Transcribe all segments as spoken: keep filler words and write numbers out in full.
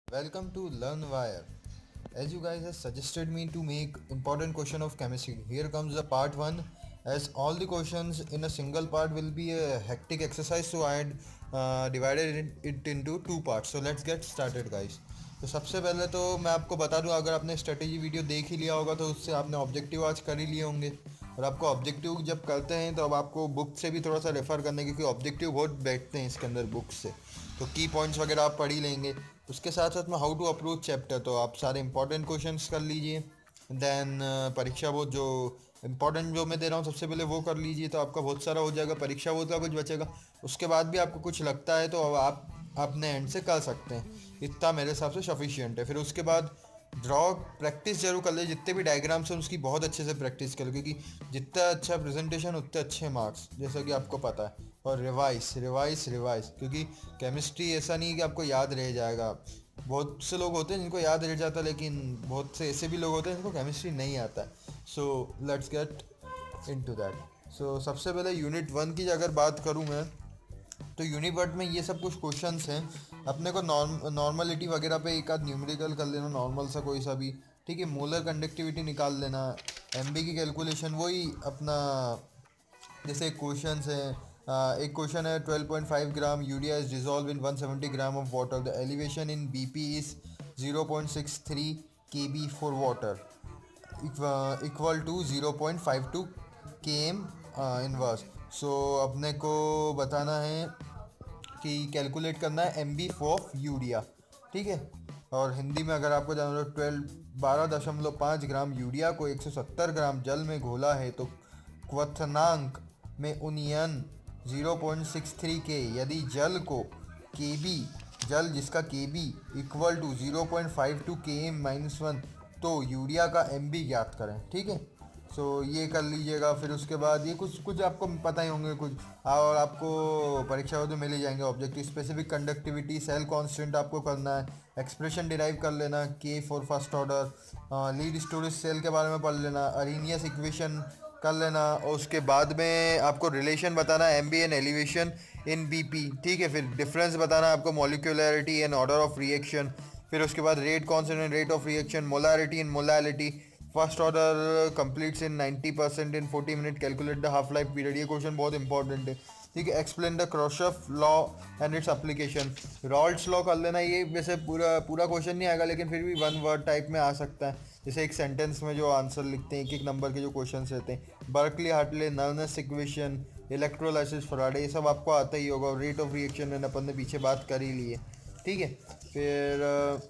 Welcome to LearnWire. As you guys have suggested me to make important question of chemistry, here comes the part one. As all the questions in a single part will be a hectic exercise, so I had uh, divided it, it into two parts. So let's get started, guys. तो सबसे पहले तो मैं आपको बता दूं, अगर आपने स्ट्रेटेजी वीडियो देख ही लिया होगा तो उससे आपने ऑब्जेक्टिव आज कर ही लिए होंगे। और आपको ऑब्जेक्टिव जब करते हैं तो अब आपको बुक से भी थोड़ा सा रेफ़र करने, क्योंकि ऑब्जेक्टिव बहुत बैठते हैं इसके अंदर बुक से, तो की पॉइंट्स वगैरह आप पढ़ ही लेंगे। उसके साथ साथ में हाउ टू अप्रोच चैप्टर, तो आप सारे इंपॉर्टेंट क्वेश्चंस कर लीजिए। देन परीक्षा बोध जो इंपॉर्टेंट जो मैं दे रहा हूँ सबसे पहले वो कर लीजिए, तो आपका बहुत सारा हो जाएगा। परीक्षा बोध का कुछ बचेगा, उसके बाद भी आपको कुछ लगता है तो अब आप अपने एंड से कर सकते हैं। इतना मेरे हिसाब से सफिशियंट है। फिर उसके बाद ड्रॉ प्रैक्टिस जरूर कर ले, जितने भी डायग्राम्स हैं उसकी बहुत अच्छे से प्रैक्टिस कर लो, क्योंकि जितना अच्छा प्रेजेंटेशन उतने अच्छे मार्क्स, जैसा कि आपको पता है। और रिवाइस रिवाइस रिवाइस, क्योंकि केमिस्ट्री ऐसा नहीं है कि आपको याद रह जाएगा। बहुत से लोग होते हैं जिनको याद रह जाता है, लेकिन बहुत से ऐसे भी लोग होते हैं जिनको केमिस्ट्री नहीं आता है। So let's get into that. So सबसे पहले यूनिट वन की अगर बात करूँ मैं, तो यूनिवर्ट में ये सब कुछ क्वेश्चंस हैं। अपने को नॉर्म नॉर्मलिटी वगैरह पे एक आध न्यूमेरिकल कर लेना, नॉर्मल सा कोई सा भी, ठीक है। मोलर कंडक्टिविटी निकाल लेना, एमबी की कैलकुलेशन वही अपना, जैसे एक क्वेश्चन है, आ, एक क्वेश्चन है twelve point five gram urea is dissolve in one seventy gram of water, the elevation in BP is zero point six three KB for water equal to zero point five two K M inverse. So अपने को बताना है कि calculate करना है M B for urea, ठीक है। और हिंदी में अगर आपको जाना तो ट्वेल्व बारह दशमलव पाँच ग्राम यूरिया को एक सौ सत्तर ग्राम जल में घोला है, तो क्वथनांक में उन्नयन ज़ीरो पॉइंट सिक्स थ्री के, यदि जल को के बी, जल जिसका K B equal to zero point five two K M minus one, तो यूरिया का एम बी ज्ञात करें, ठीक है। सो so, ये कर लीजिएगा। फिर उसके बाद ये कुछ कुछ आपको पता ही होंगे कुछ, और आपको परीक्षा में तो मिल ही जाएंगे। Objective specific conductivity, cell constant आपको करना है, एक्सप्रेशन डिराइव कर लेना, K for first order, lead storage cell के बारे में पढ़ लेना, अरीनियस इक्वेशन कर लेना, और उसके बाद में आपको रिलेशन बताना है M B and elevation in B P, ठीक है। फिर डिफरेंस बताना है आपको molecularity and order of reaction. फिर उसके बाद rate constant and rate of reaction, molarity and molality. First order completes in ninety percent in forty minute, calculate the half life period, ये क्वेश्चन बहुत इंपॉर्टेंट है, ठीक है। Explain the Kohlrausch law and its application, Raoult's law कर लेना। ये वैसे पूरा पूरा क्वेश्चन नहीं आएगा, लेकिन फिर भी वन वर्ड टाइप में आ सकता है, जैसे एक सेंटेंस में जो आंसर लिखते हैं, एक एक नंबर के जो क्वेश्चन रहते हैं। Berkeley Hartley Nernst equation, electrolysis Faraday, ये सब आपको आता ही होगा। रेट ऑफ रिएक्शन मैंने अपन ने पीछे बात कर ही ली है, ठीक है। फिर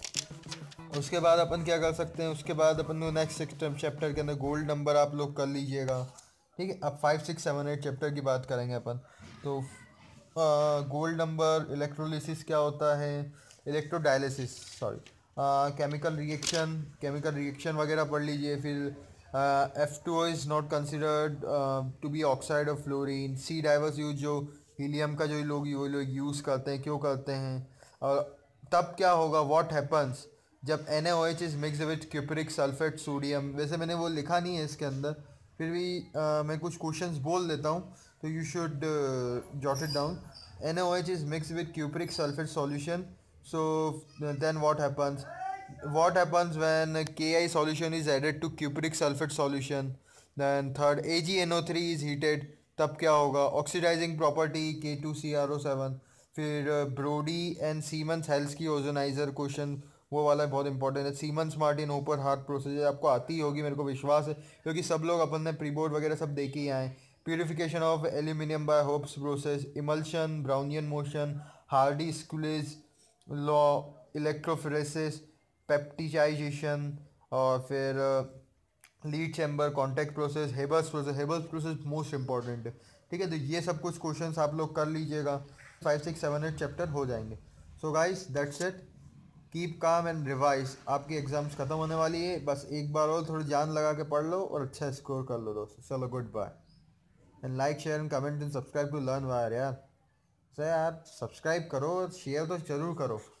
उसके बाद अपन क्या कर सकते हैं, उसके बाद अपन को नेक्स्ट चैप्टर के अंदर गोल्ड नंबर आप लोग कर लीजिएगा, ठीक है। अब five six seven eight chapter की बात करेंगे अपन। तो गोल्ड नंबर, इलेक्ट्रोलिसिस क्या होता है, electrodialysis sorry, chemical reaction, chemical reaction वगैरह पढ़ लीजिए। फिर F two O is not considered to be oxide of fluorine. See diverse use, जो हीलियम का जो लोग वो लोग यूज़ करते हैं, क्यों करते हैं, और तब क्या होगा, व्हाट हैपन्स जब N A O H is mix with cupric sulphate sodium. वैसे मैंने वो लिखा नहीं है इसके अंदर, फिर भी uh, मैं कुछ क्वेश्चंस बोल देता हूँ, तो you should jot it down. N A O H is mix with cupric sulphate solution, so then what happens, what happens when K I solution is added to cupric sulfate solution. Then third, A G N O three is heated, तब क्या होगा, oxidizing property K two C r O seven. फिर Brodie and Siemens Halske की ozonizer question, वो वाला बहुत important है। Siemens Martin open hearth procedure आपको आती ही होगी, मेरे को विश्वास है, क्योंकि सब लोग अपन ने प्री बोर्ड वगैरह सब देखे ही आए। Purification of aluminium by Hoopes process, emulsion, Brownian motion, Hardy Schulze law, electrophoresis, peptization, और फिर lead chamber, contact process, Haber's process. Haber's process most important है, ठीक है। तो ये सब कुछ क्वेश्चंस आप लोग कर लीजिएगा, five six seven eight chapter हो जाएंगे। So guys that's it, keep calm and revise. आपकी एग्जाम्स खत्म होने वाली है, बस एक बार और थोड़ी जान लगा के पढ़ लो और अच्छा स्कोर कर लो दोस्तों। चलो good bye, and like share and comment and subscribe to learn wire यार। सर यार सब्सक्राइब करो, शेयर तो जरूर करो।